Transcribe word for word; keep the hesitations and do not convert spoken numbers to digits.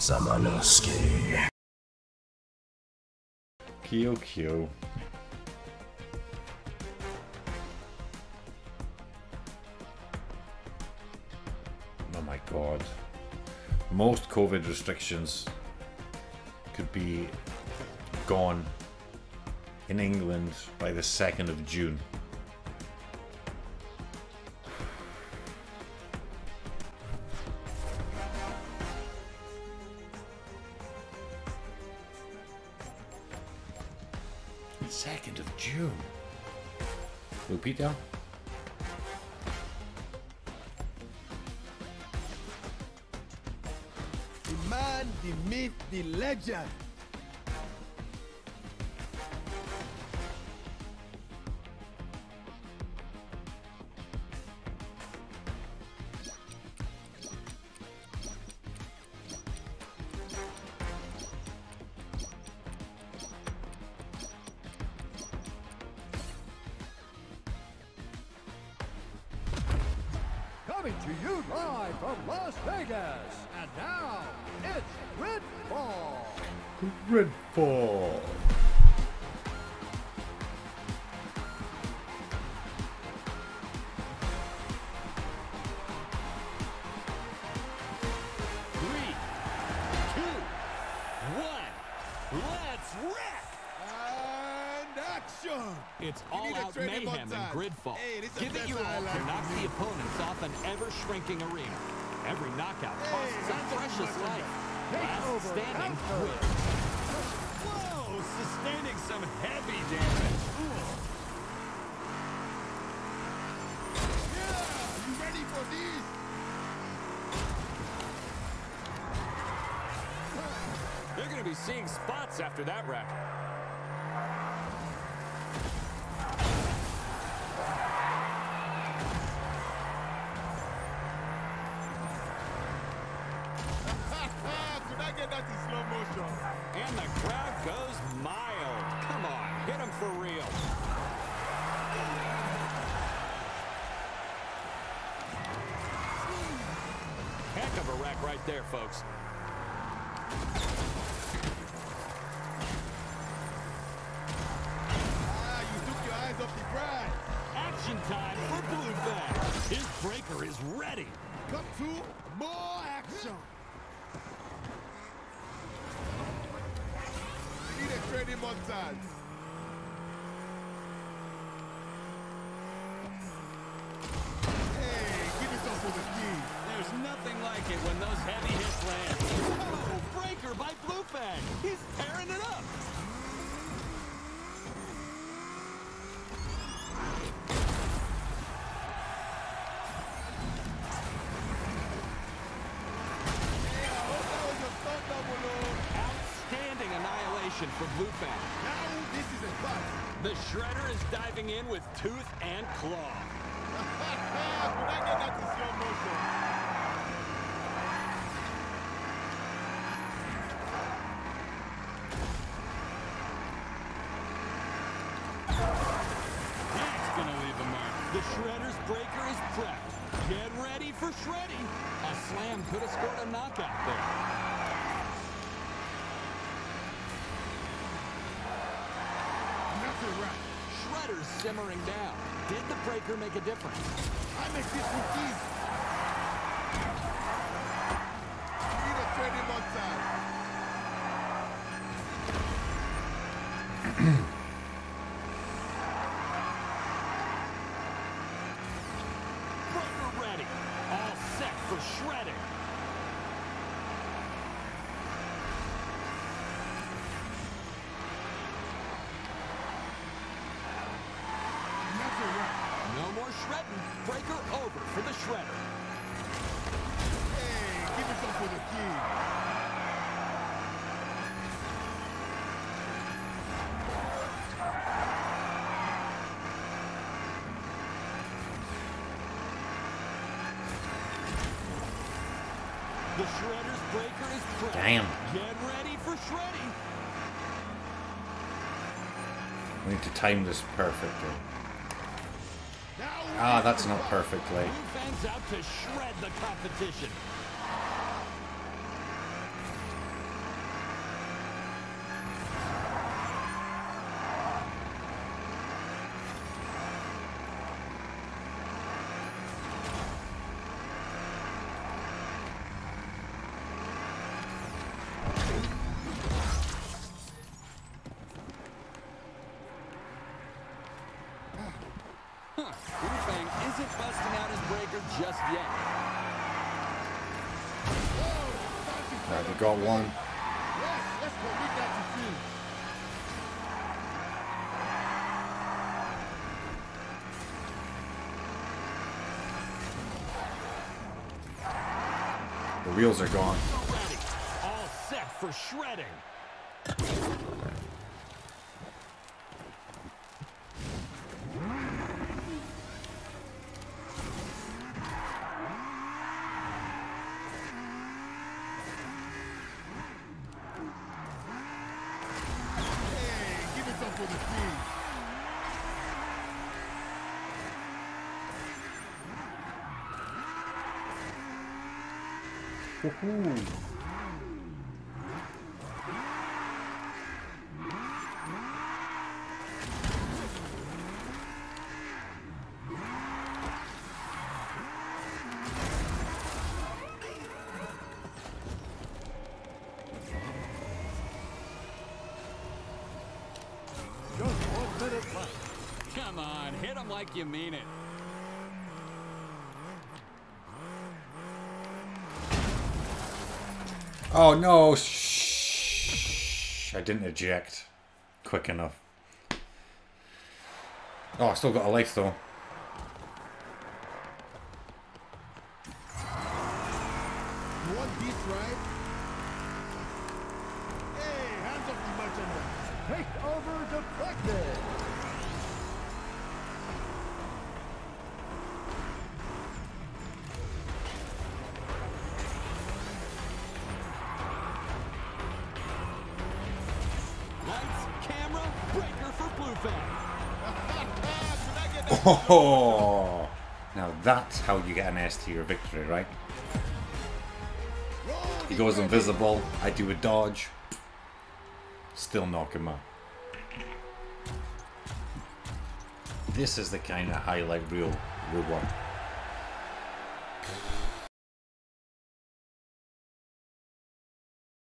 Samanosuke. Kyo Kyo. Oh my god. Most COVID restrictions could be gone in England by the second of June. second of June. Lupita? The man, the myth, the legend. Coming to you live from Las Vegas, and now it's Gridfall. Gridfall. Three, two, one, let's wreck! And action! It's You need a all-out training mayhem in montage. Gridfall. Hey, this is Give the it best your all highlight to knock review. the opponents off an ever-shrinking arena. Every knockout Hey, costs that's some what precious I'm life. Take Last over, standing counter. wins. Whoa, sustaining some heavy damage. Yeah, you ready for this? They're going to be seeing spots after that rack. Could I get that in slow motion? And the crowd goes mild. Come on, hit him for real. Heck of a rack right there, folks. Ah, you took your eyes off the prize. Action time for Blue Fang. His breaker is ready. Cut to more action. We need a training montage. Hey, give it up for the king. There's nothing like it when those heavy hits land. Oh, breaker by Blue Fang. He's tearing it up. Hey, I hope that was a stunt double, oh. Outstanding annihilation for Blue Fang. Now this is a fight. The Shredder is diving in with tooth and claw. Could I get that in slow motion? That's gonna leave a mark. The Shredder's breaker is prepped. Get ready for shredding. A slam could have scored a knockout there. Nothing right. Shredder's simmering down. Did the breaker make a difference? I make this routine. We need a training montage. Breaker ready. All set for shredding. Nothing right. No more shredding. Breaker over for the Shredder. Hey, give it up for the king. The Shredder's breaker is prepped. Damn. Get ready for shredding. We need to time this perfectly. Now Ah, that's not perfectly. Blue Fang's out to shred the competition. just yet. Right, we got one. Yes, that's what we got to see. The wheels are gone. Ready. All set for shredding. For the speed. Woohoo! Just one minute left. Come on, hit him like you mean it. Oh no! Shh! I didn't eject quick enough. Oh, I still got a life though. You want this, right? Hey, hands up the merchandise. Take over deflected. Lights, camera, breaker for Blue Fang. Oh! Now that's how you get an S tier victory, right? He goes invisible. I do a dodge. Still knock him out. This is the kind of highlight reel reward.